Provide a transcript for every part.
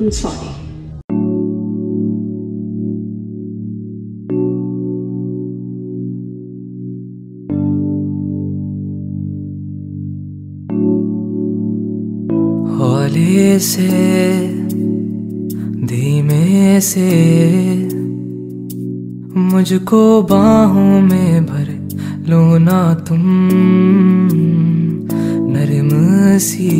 I'm sorry. हौले से धीमे से मुझको बाहों में भर लो ना तुम, नरम सी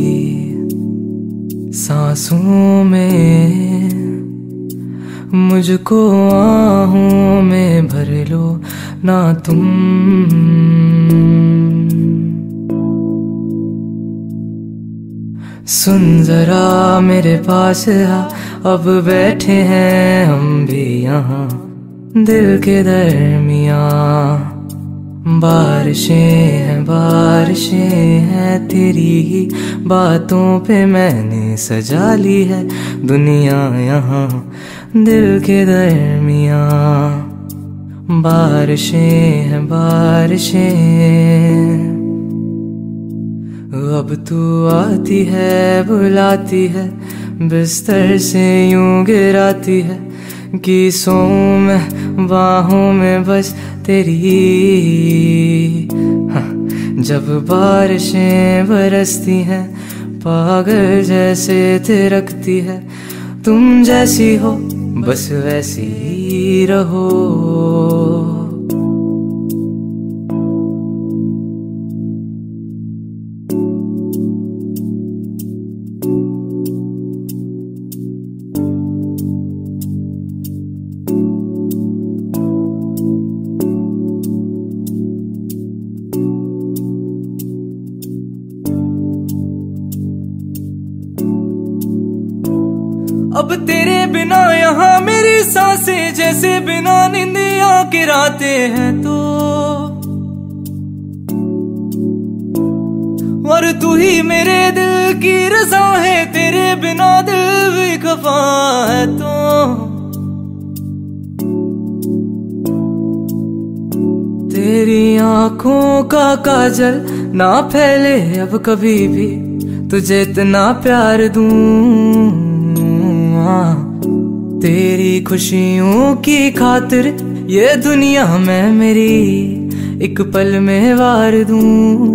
सांसों में मुझको आहों में भर लो ना तुम। सुन जरा मेरे पास आ, अब बैठे हैं हम भी यहाँ दिल के दरमियाँ। बारिशें हैं तेरी ही बातों पे मैंने सजा ली है दुनिया यहाँ दिल के दरमियाँ। बारिशें अब तू आती है बुलाती है बिस्तर से यूं गिराती है कि सोऊं मैं बाहों में बस तेरी। हाँ, जब बारिशें बरसती हैं पागल जैसे थिरकती है, तुम जैसी हो बस वैसी ही रहो। अब तेरे बिना यहाँ मेरी सांसें जैसे बिना नींदिया की रातें हैं तो, और तू ही मेरे दिल की रज़ा है, तेरे बिना दिल भी खफा है तो। तेरी आंखों का काजल ना फैले अब कभी भी, तुझे इतना प्यार दूं। तेरी खुशियों की खातिर ये दुनिया में मेरी एक पल में वार दूं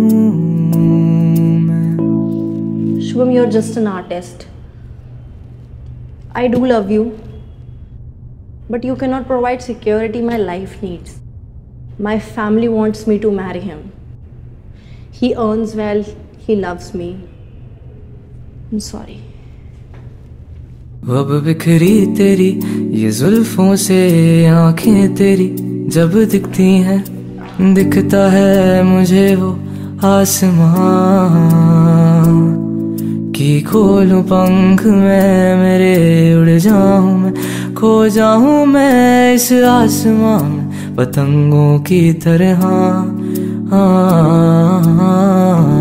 मैं। Shubham, you're just an artist. I do love you, but you cannot provide security my life needs. My family wants me to marry him. He earns well, he loves me. I'm sorry. अब बिखरी तेरी ये जुल्फों से आंखें तेरी जब दिखती हैं, दिखता है मुझे वो आसमां कि खोलूं पंख मैं मेरे उड़ जाऊं मैं, खो जाऊं मैं इस आसमां में पतंगों की तरह।